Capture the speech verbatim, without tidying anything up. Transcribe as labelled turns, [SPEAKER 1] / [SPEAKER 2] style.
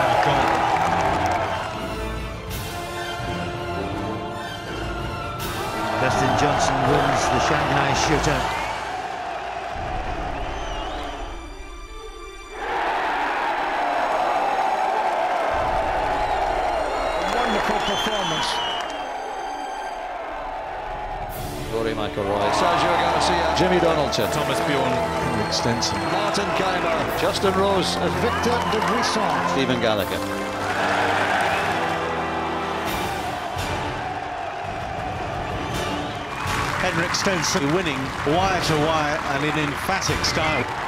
[SPEAKER 1] goal.
[SPEAKER 2] Dustin Johnson wins the Shanghai Shootout.
[SPEAKER 3] Wonderful performance.
[SPEAKER 4] Rory McIlroy, Sergio Garcia, Jimmy Donaldson,
[SPEAKER 1] Thomas Bjorn,
[SPEAKER 5] extensive.
[SPEAKER 4] Martin Keimer, Justin Rose,
[SPEAKER 3] Victor de Buisson.
[SPEAKER 4] Stephen Gallagher.
[SPEAKER 5] Henrik Stenson winning wire to wire and in emphatic style.